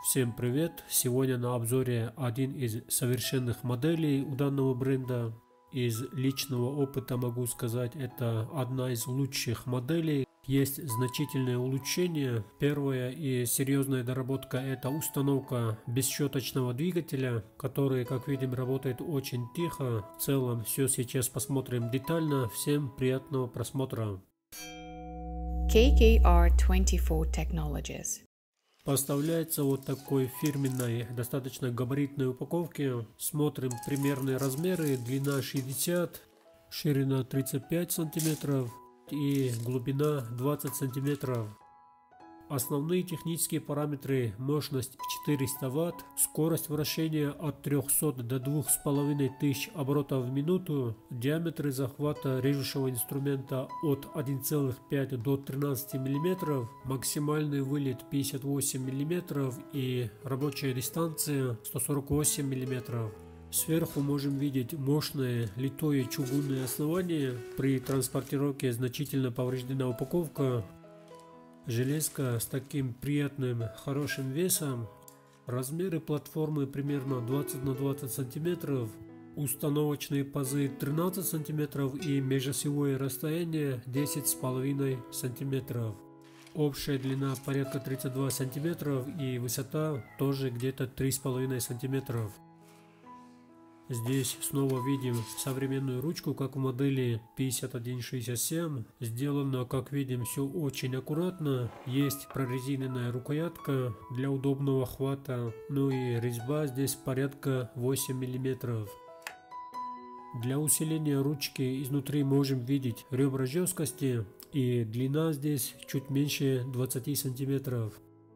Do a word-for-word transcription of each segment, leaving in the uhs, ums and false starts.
Всем привет! Сегодня на обзоре один из совершенных моделей у данного бренда. Из личного опыта могу сказать, это одна из лучших моделей. Есть значительные улучшения. Первая и серьезная доработка — это установка бесщеточного двигателя, который, как видим, работает очень тихо. В целом все сейчас посмотрим детально. Всем приятного просмотра. кей кей ар двадцать четыре Technologies. Поставляется вот такой фирменной, достаточно габаритной упаковке. Смотрим примерные размеры. Длина шестьдесят, ширина тридцать пять сантиметров и глубина двадцать сантиметров. Основные технические параметры: мощность четыреста ватт, скорость вращения от трёхсот до двух с половиной тысяч оборотов в минуту, диаметры захвата режущего инструмента от одного целых пяти десятых до тринадцати миллиметров, максимальный вылет пятьдесят восемь миллиметров и рабочая дистанция сто сорок восемь миллиметров. Сверху можем видеть мощное литое чугунное основание. При транспортировке значительно повреждена упаковка. Железка с таким приятным, хорошим весом. Размеры платформы примерно двадцать на двадцать сантиметров. Установочные пазы тринадцать сантиметров и межосевое расстояние десять с половиной сантиметров. Общая длина порядка тридцать два сантиметров и высота тоже где-то три с половиной сантиметров. Здесь снова видим современную ручку, как в модели пятьдесят один шестьдесят семь. Сделано, как видим, все очень аккуратно. Есть прорезиненная рукоятка для удобного хвата. Ну и резьба здесь порядка восемь миллиметров. Для усиления ручки изнутри можем видеть ребра жесткости. И длина здесь чуть меньше двадцати сантиметров.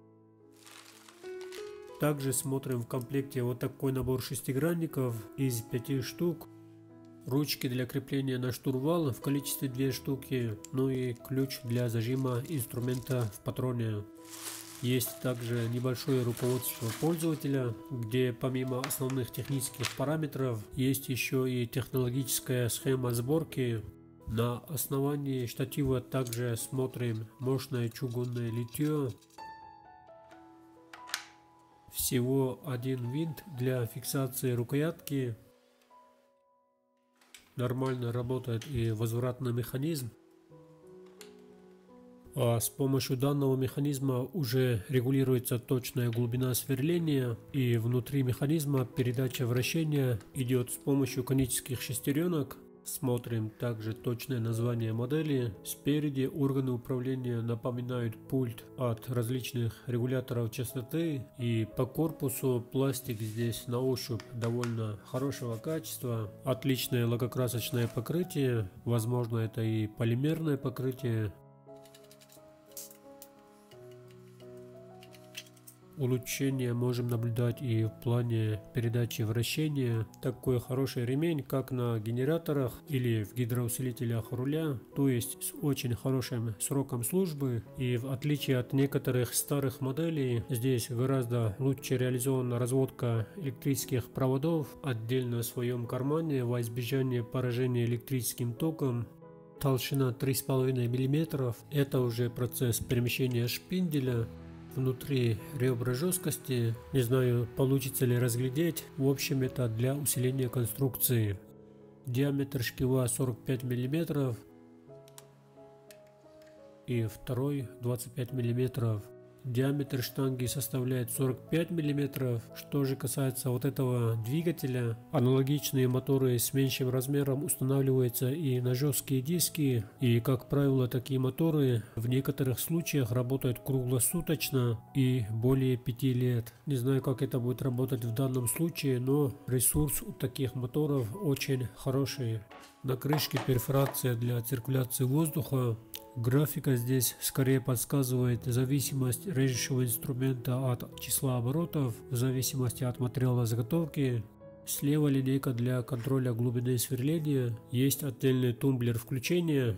Также смотрим в комплекте вот такой набор шестигранников из пяти штук. Ручки для крепления на штурвал в количестве две штуки. Ну и ключ для зажима инструмента в патроне. Есть также небольшое руководство пользователя, где помимо основных технических параметров есть еще и технологическая схема сборки. На основании штатива также смотрим мощное чугунное литье. Всего один винт для фиксации рукоятки. Нормально работает и возвратный механизм. А с помощью данного механизма уже регулируется точная глубина сверления, и внутри механизма передача вращения идет с помощью конических шестеренок. Смотрим также точное название модели. Спереди органы управления напоминают пульт от различных регуляторов частоты. И по корпусу пластик здесь на ощупь довольно хорошего качества. Отличное лакокрасочное покрытие. Возможно, это и полимерное покрытие. Улучшения можем наблюдать и в плане передачи вращения. Такой хороший ремень, как на генераторах или в гидроусилителях руля, то есть с очень хорошим сроком службы. И в отличие от некоторых старых моделей, здесь гораздо лучше реализована разводка электрических проводов отдельно в своем кармане во избежание поражения электрическим током. Толщина три с половиной миллиметра. Это уже процесс перемещения шпинделя. Внутри ребра жесткости, не знаю, получится ли разглядеть. В общем, это для усиления конструкции. Диаметр шкива сорок пять миллиметров и второй двадцать пять миллиметров. Диаметр штанги составляет сорок пять миллиметров. Что же касается вот этого двигателя, аналогичные моторы с меньшим размером устанавливаются и на жесткие диски. И, как правило, такие моторы в некоторых случаях работают круглосуточно и более пяти лет. Не знаю, как это будет работать в данном случае, но ресурс у таких моторов очень хороший. На крышке перфорация для циркуляции воздуха. Графика здесь скорее подсказывает зависимость режущего инструмента от числа оборотов в зависимости от материала заготовки. Слева линейка для контроля глубины сверления. Есть отдельный тумблер включения.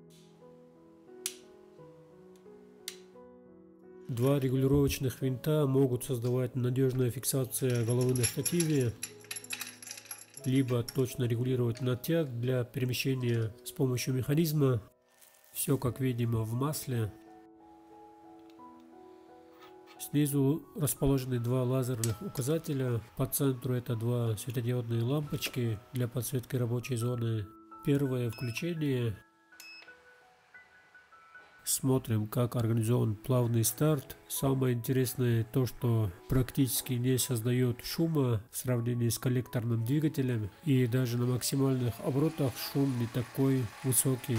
Два регулировочных винта могут создавать надежную фиксацию головы на штативе, либо точно регулировать натяг для перемещения с помощью механизма. Все, как видимо, в масле. Снизу расположены два лазерных указателя. По центру это два светодиодные лампочки для подсветки рабочей зоны. Первое включение. Смотрим, как организован плавный старт. Самое интересное то, что практически не создает шума в сравнении с коллекторным двигателем. И даже на максимальных оборотах шум не такой высокий.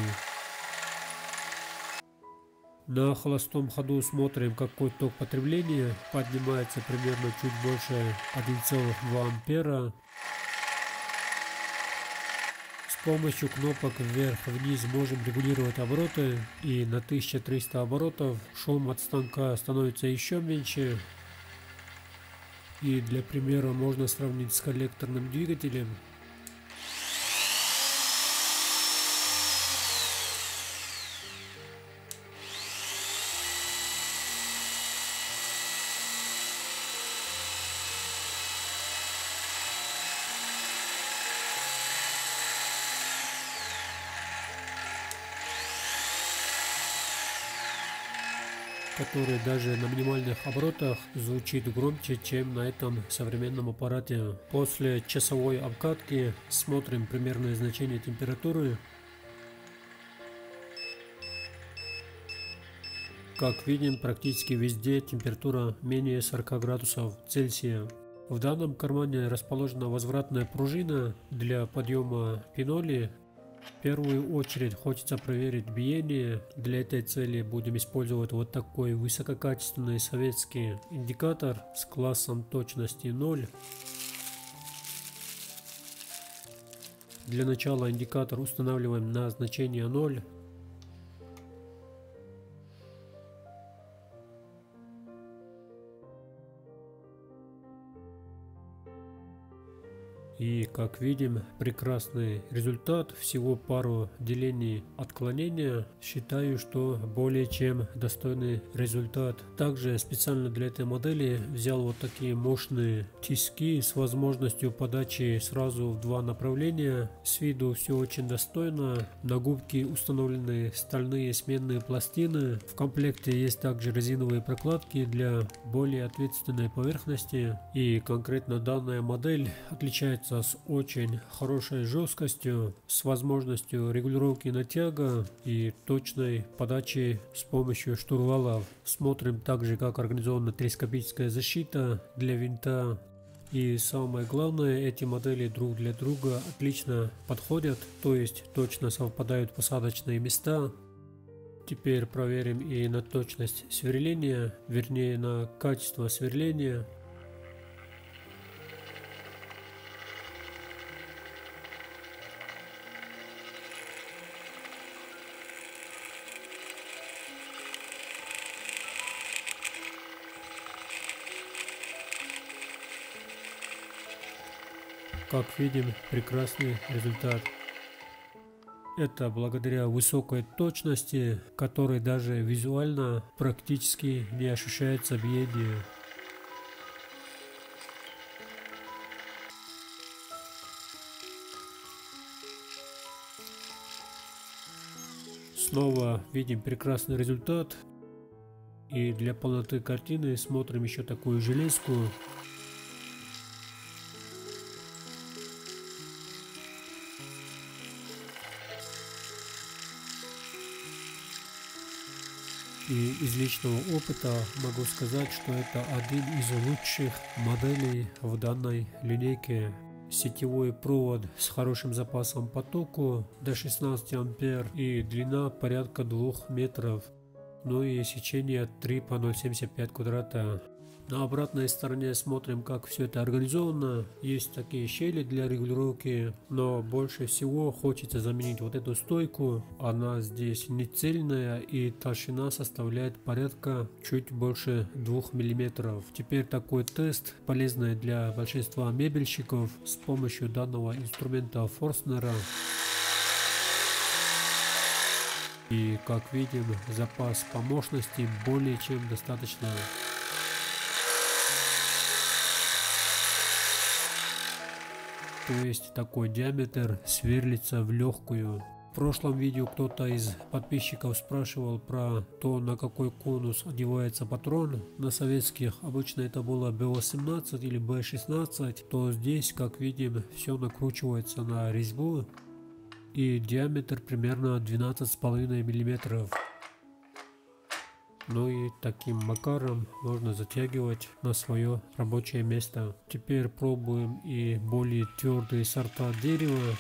На холостом ходу смотрим, какой ток потребления. Поднимается примерно чуть больше один целых два ампера. С помощью кнопок вверх-вниз можем регулировать обороты, и на тысяча триста оборотов шум от станка становится еще меньше. И для примера можно сравнить с коллекторным двигателем. Который даже на минимальных оборотах звучит громче, чем на этом современном аппарате. После часовой обкатки смотрим примерное значение температуры. Как видим, практически везде температура менее сорока градусов Цельсия. В данном кармане расположена возвратная пружина для подъема пиноли. В первую очередь хочется проверить биение. Для этой цели будем использовать вот такой высококачественный советский индикатор с классом точности ноль. Для начала индикатор устанавливаем на значение ноль. И как видим, прекрасный результат, всего пару делений отклонения. Считаю, что более чем достойный результат. Также специально для этой модели взял вот такие мощные тиски с возможностью подачи сразу в два направления. С виду все очень достойно. На губки установлены стальные сменные пластины. В комплекте есть также резиновые прокладки для более ответственной поверхности. И конкретно данная модель отличается с очень хорошей жесткостью, с возможностью регулировки натяга и точной подачи с помощью штурвалов. Смотрим также, как организована телескопическая защита для винта. И самое главное, эти модели друг для друга отлично подходят, то есть точно совпадают посадочные места. Теперь проверим и на точность сверления, вернее на качество сверления. Как видим, прекрасный результат. Это благодаря высокой точности, которой даже визуально практически не ощущается биение. Снова видим прекрасный результат. И для полноты картины смотрим еще такую железку. И из личного опыта могу сказать, что это один из лучших моделей в данной линейке. Сетевой провод с хорошим запасом потоку до шестнадцати ампер и длина порядка двух метров. Ну и сечение три по ноль целых семьдесят пять квадрата. На обратной стороне смотрим, как все это организовано. Есть такие щели для регулировки, но больше всего хочется заменить вот эту стойку. Она здесь не цельная и толщина составляет порядка чуть больше двух миллиметров. Теперь такой тест, полезный для большинства мебельщиков, с помощью данного инструмента Форстнера. И как видим, запас по мощности более чем достаточно. То есть такой диаметр сверлится в легкую. В прошлом видео кто-то из подписчиков спрашивал про то, на какой конус одевается патрон. На советских обычно это было бэ восемнадцать или бэ шестнадцать, то здесь, как видим, все накручивается на резьбу и диаметр примерно двенадцать с половиной миллиметров. Ну и таким макаром можно затягивать на свое рабочее место. Теперь пробуем и более твердые сорта дерева.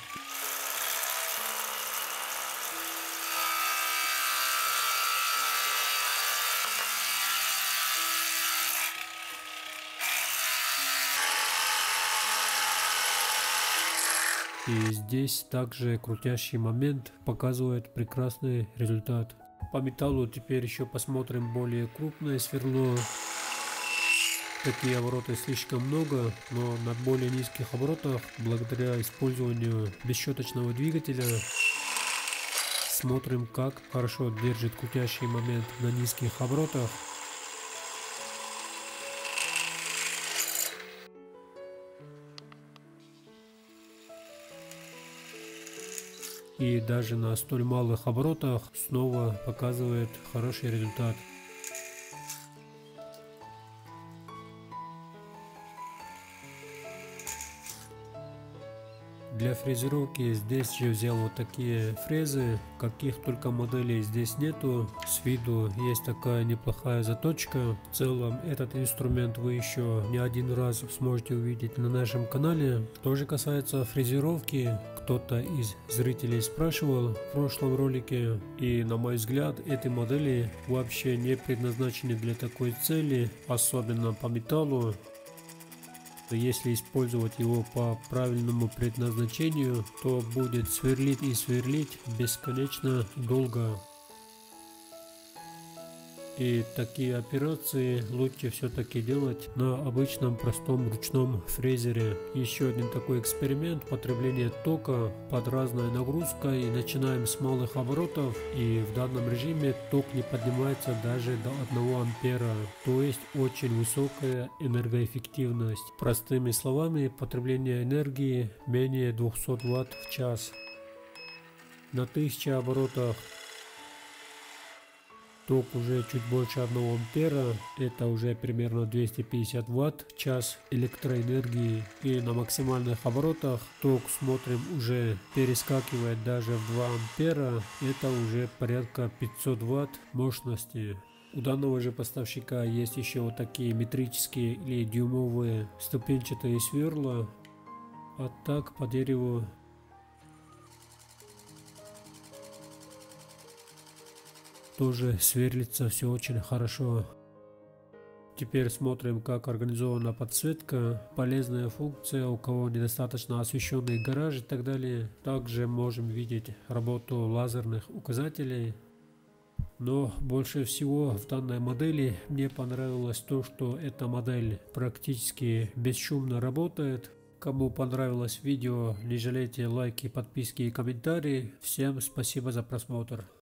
И здесь также крутящий момент показывает прекрасный результат. По металлу теперь еще посмотрим более крупное сверло. Такие обороты слишком много, но на более низких оборотах, благодаря использованию бесщеточного двигателя, смотрим, как хорошо держит крутящий момент на низких оборотах. И даже на столь малых оборотах снова показывает хороший результат. Для фрезеровки здесь же взял вот такие фрезы, каких только моделей здесь нету. С виду есть такая неплохая заточка. В целом этот инструмент вы еще не один раз сможете увидеть на нашем канале. Что же касается фрезеровки, кто-то из зрителей спрашивал в прошлом ролике, и на мой взгляд эти модели вообще не предназначены для такой цели, особенно по металлу. Если использовать его по правильному предназначению, то будет сверлить и сверлить бесконечно долго. И такие операции лучше все-таки делать на обычном простом ручном фрезере. Еще один такой эксперимент: потребление тока под разной нагрузкой. И начинаем с малых оборотов, и в данном режиме ток не поднимается даже до одного ампера, то есть очень высокая энергоэффективность. Простыми словами, потребление энергии менее двухсот ватт в час. На тысяче оборотах ток уже чуть больше одного ампера, это уже примерно двести пятьдесят ватт в час электроэнергии. И на максимальных оборотах ток, смотрим, уже перескакивает даже в два ампера, это уже порядка пятьсот ватт мощности. У данного же поставщика есть еще вот такие метрические или дюймовые ступенчатые сверла. А так по дереву тоже сверлится все очень хорошо. Теперь смотрим, как организована подсветка. Полезная функция, у кого недостаточно освещенный гараж и так далее. Также можем видеть работу лазерных указателей. Но больше всего в данной модели мне понравилось то, что эта модель практически бесшумно работает. Кому понравилось видео, не жалейте лайки, подписки и комментарии. Всем спасибо за просмотр.